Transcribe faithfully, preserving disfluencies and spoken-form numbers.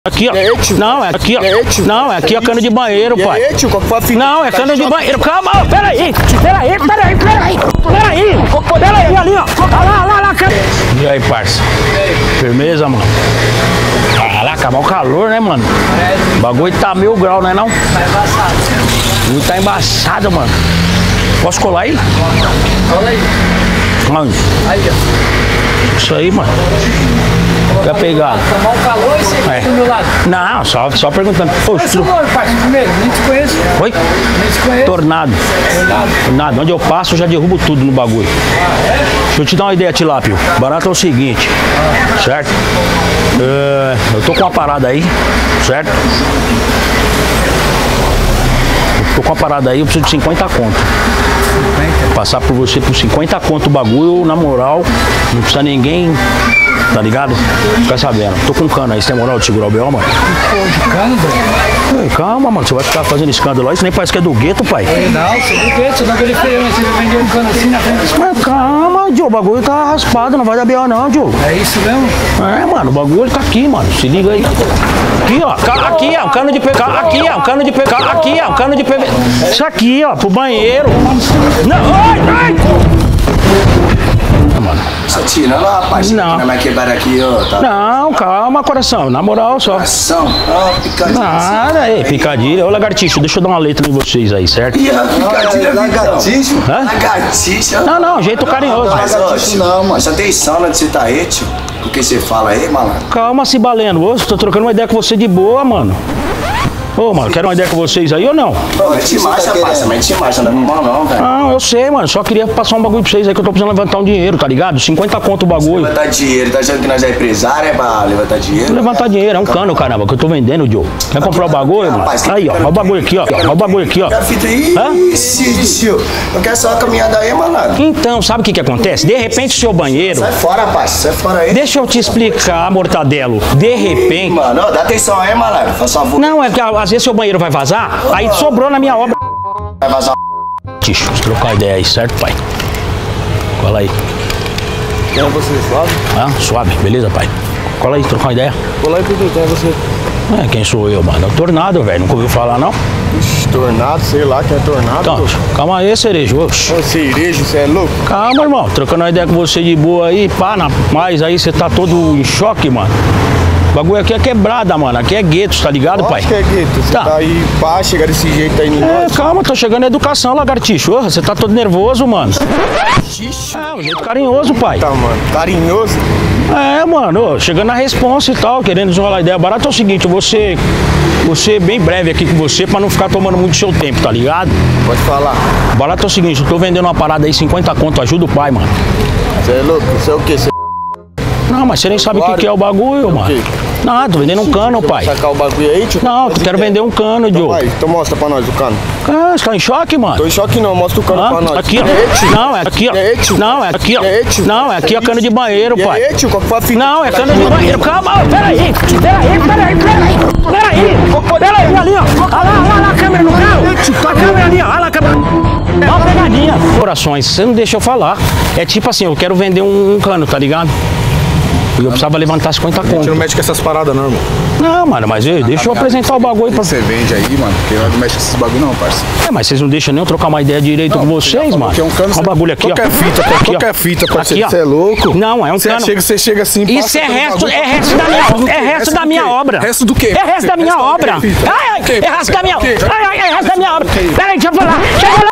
Aqui, ó. É, tio. Não, é aqui, ó. É, tio. Não, é aqui a cana de banheiro, E pai. aí, tio, qual que foi a fita? Não, é Tá cana de choque? banheiro. Calma, ó, peraí. Peraí, peraí, peraí. Peraí. Peraí, ali, ó. Olha lá, lá, lá. E aí, parça? Firmeza, mano? Caraca, acabar o calor, né, mano? O bagulho tá mil grau, né, não? Tá embaçado. O bagulho tá embaçado, mano. Posso colar aí? Cola aí. Onde? Aí, ó. Isso aí, mano. Quer pegar? Tomar um calor e você É. fica do meu lado. Não, só, só perguntando. Pô, Qual é o seu nome, parceiro? Primeiro, nem te conheço. Oi? Nem te conheço. Tornado. Tornado. Onde eu passo, eu já derrubo tudo no bagulho. Deixa eu te dar uma ideia, Tilápio. Barato é o seguinte, certo? É, eu tô com uma parada aí, certo? Eu tô com uma parada aí, eu preciso de cinquenta conto. Passar por você por cinquenta conto o bagulho, na moral, não precisa ninguém, tá ligado? Fica sabendo. Tô com cano aí, você tem moral de segurar o B O, mano? Cano, velho. Ei, calma, mano, você vai ficar fazendo escândalo aí, isso nem parece que é do gueto, pai. Não, você não quer, você não quer feio, mas você vai vender um cano assim na frente dos Mas calma, Joe, o bagulho tá raspado, não vai dar B O não, Joe. É isso mesmo? É, mano, o bagulho tá aqui, mano. Se liga aí. Aqui, ó. Ca- Aqui, ó. Um cano de P V C. Aqui, ó. Um cano de P V C. Aqui, ó. Um cano de P V C. Isso aqui, ó. Pro banheiro. Não, ai, ai. Mano. Só tirando, rapaz. Não. Não vai quebrar aqui, ó. Tá. Não, calma, coração. Na moral, só. Ação. Ó, picadinha. Nada aí, picadilha. Ô, lagartixo, deixa eu dar uma letra em vocês aí, certo? Ih, a picadinha, Lagartixa? Hã? Lagartixa. Não, não, jeito carinhoso. Mas, ó, tio, não, mano. Presta atenção, né, de você tá aí, tio. O que você fala aí, malandro? Calma, se balendo. Ô, tô trocando uma ideia com você de boa, mano. Ô, mano, quero uma ideia com vocês aí ou não? Pô, mete marcha, parça. Mete marcha, não é normal não, velho. Não, eu sei, mano. Só queria passar um bagulho pra vocês aí que eu tô precisando levantar um dinheiro, tá ligado? cinquenta conto o bagulho. Levantar dinheiro, tá achando que nós é empresário, é pra levantar dinheiro? Levantar dinheiro, é um cano, caramba, que eu tô vendendo, Joe. Quer comprar o bagulho, mano? Aí, ó, olha o bagulho aqui, ó. Olha o bagulho aqui, ó. Quer a fita aí? Hã? Ixi, tio. Não quer só uma caminhada aí, malandro? Então, sabe o que que acontece? De repente, o seu banheiro... Sai fora, parça. Sai fora aí. Deixa eu te explicar, Mortadelo. De repente... Mano, ó, dá atenção aí, malandro. Faz favor. Não, é que às vezes seu banheiro vai vazar, aí sobrou na minha obra. Vai vazar. Deixa eu trocar ideia aí, certo, pai? Cola aí. Quem é você, suave? Ah, suave, beleza, pai? Cola aí, trocar uma ideia. Cola aí, Pedro, quem é você? É, quem sou eu, mano? É o Tornado, velho. Nunca ouviu falar, não? Ixi, tornado, sei lá, quem é tornado? Então, pô. calma aí, cerejo. Oxi. Ô, cerejo, você é louco? Calma, irmão. Trocando uma ideia com você de boa aí, pá, na... mas aí você tá todo em choque, mano. O bagulho aqui é quebrada, mano. Aqui é gueto, tá ligado, pai? Acho que é gueto. Você Tá. tá aí, pá, chegar desse jeito aí em É, nós. calma, tô chegando na educação, lagartixo. Ô, você tá todo nervoso, mano. Xixi. É, um jeito carinhoso, pai. Tá, mano. Carinhoso. É, mano, ô, chegando na responsa e tal, querendo desenrolar ideia. Barato é o seguinte, eu vou ser, vou ser bem breve aqui com você pra não ficar tomando muito seu tempo, tá ligado? Pode falar. Barato é o seguinte, eu tô vendendo uma parada aí, cinquenta conto, ajuda o pai, mano. Você é louco? Você é o quê? Você Não, mas você nem sabe o que, que é o bagulho, mano. quê? Não, tô vendendo um cano, pai. vai sacar o bagulho aí, tio? Não, eu Faz quero ideia. vender um cano, Então Joe. vai, então mostra pra nós o cano. Ah, você tá em choque, mano? Tô em choque não, mostra o cano Hã? pra nós. Aqui, ó. E aí, tio? Não, é aqui, ó. E aí, tio? Não, é aqui, ó. E aí, tio? Não, é aqui a cana de banheiro, E pai. aí, tio, qual que foi a fita? Não, é cana de banheiro. Calma, ó, peraí. Peraí, peraí, peraí. Peraí. Peraí, ali, ó. Olha lá, olha lá a câmera no carro. A câmera ali, ó. Olha lá a câmera. Dá uma pegadinha. Corações, você não deixa eu falar. É tipo assim, eu quero vender um, um cano, tá ligado? E eu precisava levantar cinquenta A gente não conto. mexe com essas paradas não, irmão. Não, mano, mas ei, deixa eu apresentar o bagulho pra... Você vende aí, mano, porque eu não mexe com esses bagulho não, parça. É, mas vocês não deixam nem eu trocar uma ideia direito com vocês, mano. que é um cano, Olha o você- bagulho aqui, ó. Qualquer fita, Aqui, ó. qualquer fita, parceiro. Aqui, ó. Você é louco? Não, é um Você cano. chega, você chega assim, Isso passa é pelo resto, bagulho. é resto da minha, do quê? é resto Resto da do minha quê? obra. Resto do quê? É resto da minha Resto do obra. quê? Ai, ai, Quê? é resto da minha, Quê? ai, ai, é resto da minha obra. Peraí, deixa eu falar. Deixa eu falar.